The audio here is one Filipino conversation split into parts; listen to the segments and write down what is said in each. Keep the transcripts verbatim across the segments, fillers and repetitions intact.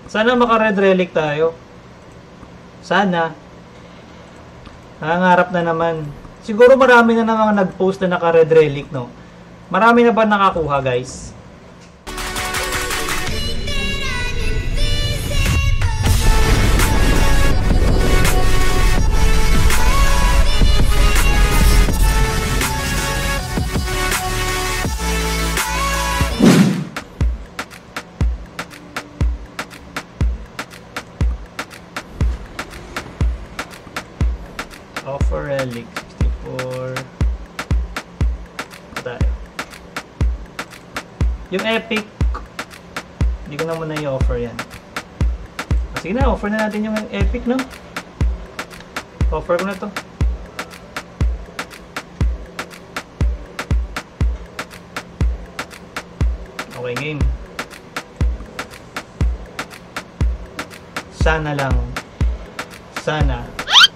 Sana maka-red relic tayo. Sana. Nangangarap na naman. Siguro marami na namang nag-post na naka-red relic, no? Marami na ba nakakuha, guys? Offer relic sixty-four. Tayo. Yung epic, hindi ko na muna i-offer yan. Sige na, offer na natin yung epic, no? Offer ko na to. Okay, game. Sana lang. Sana.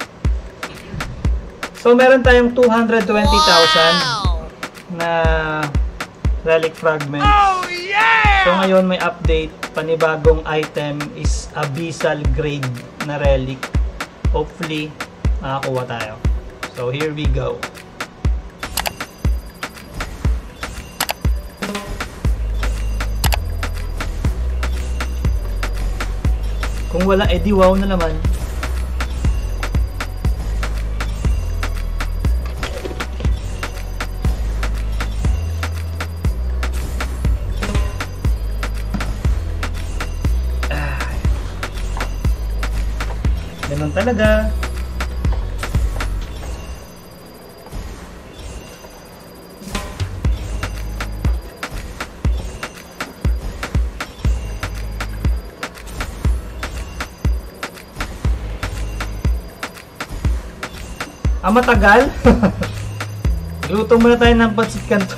So, meron tayong two hundred twenty thousand na relic fragments. Oh, yeah! So, ngayon may update. Panibagong item is Abyssal grade na relic. Hopefully, makakuha tayo. So, here we go. Kung wala, edi wow na naman. Ganun talaga. Ah, matagal? Luto muna tayo ng pansit canton.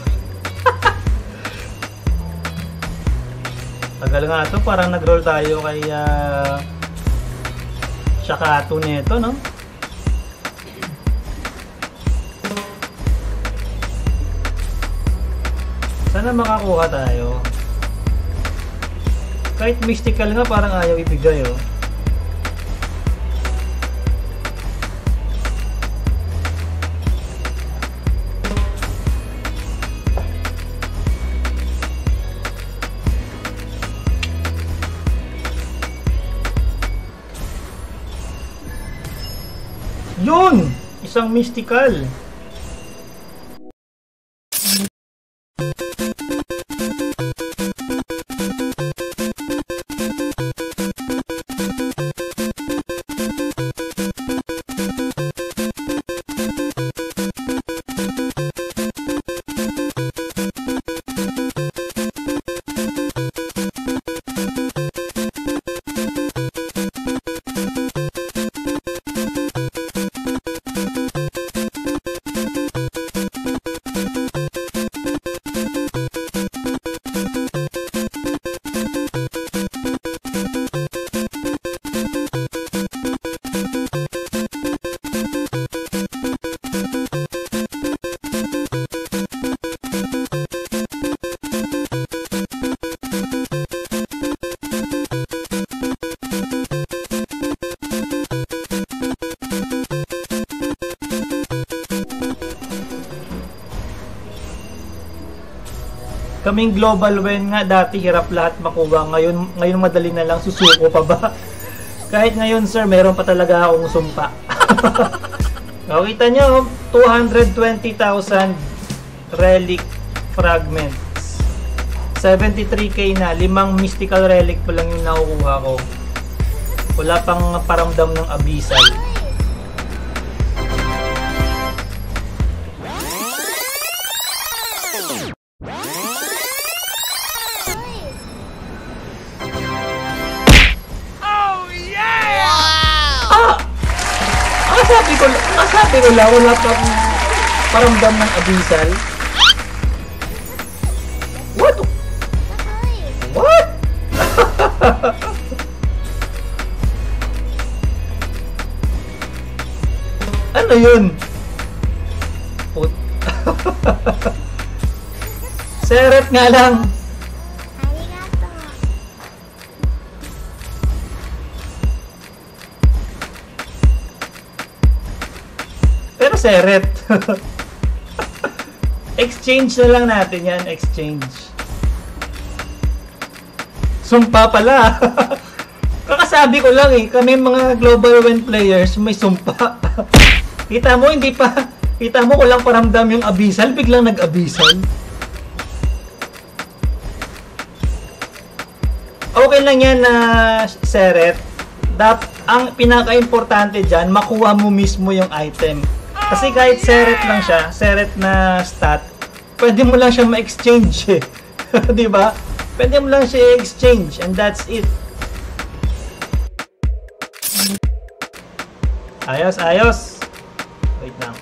Tagal nga ito, parang nag-roll tayo kay uh, Shakato nito, no? Sana makakuha tayo. Kahit mystical nga, parang ayaw ibigay, oh. Yun! Isang mystical. Kaming global win nga, dati hirap lahat makuha. Ngayon, ngayon madali na lang, susuko pa ba? Kahit ngayon, sir, meron pa talaga akong sumpa. O, kita nyo, two hundred twenty thousand relic fragments. seventy-three K na, limang mystical relic pa lang yung nakukuha ko. Wala pang paramdam ng Abyssal. Sabi ko, sabi ko lang, wala pa paramdam ng Abyssal. What? What? Ano yun? Put. Seret nga lang. seret. Exchange na lang natin yan. Exchange. Sumpa pala. Kakasabi ko lang eh. Kami mga global win players may sumpa. Kita mo hindi pa. Kita mo ko lang paramdam yung Abyssal. Biglang nag-Abyssal. Okay lang yan na uh, seret. Dap, ang pinaka-importante dyan, makuha mo mismo yung item. Kasi kahit seret lang siya, seret na stat, pwede mo lang siya ma-exchange eh. Diba? Pwede mo lang siya exchange and that's it. Ayos, ayos. Wait lang.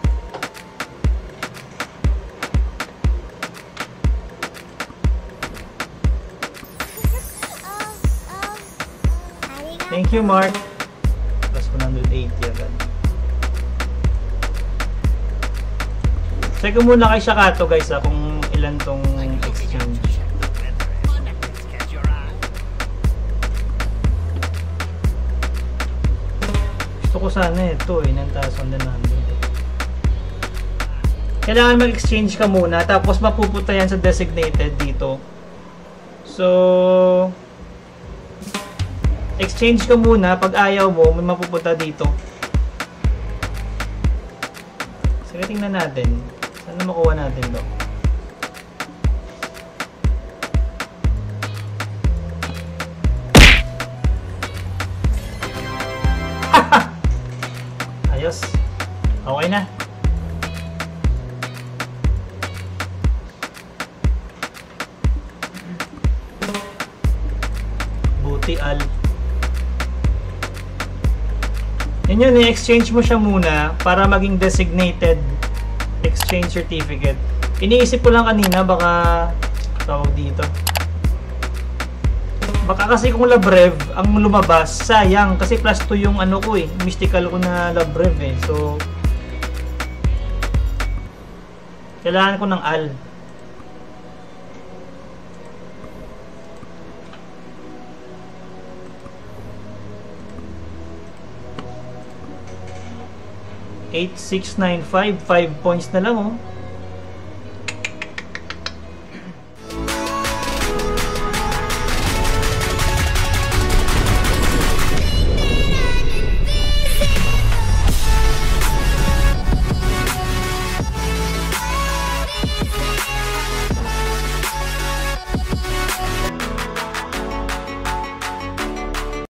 Thank you, Mark. Plus one eighty agad. Check ko muna kay Shakato guys ha, kung ilan tong exchange. Gusto ko sana ito eh, nine thousand nine hundred. Kailangan mag-exchange ka muna, tapos mapupunta yan sa designated dito. So, exchange ka muna, pag ayaw mo, may mapupunta dito. Sige, tingnan natin. Sana makuha natin to. Ayos. Okay na. Buti al. Yan yun, i-exchange mo siya muna para maging designated exchange certificate. Iniisip ko lang kanina, baka tawag dito. Baka kasi kung Labrev ang lumabas, sayang. Kasi plus two yung ano ko eh, mystical ko na Labrev eh. So, kailangan ko ng al. eight six nine five, five points na lang oh.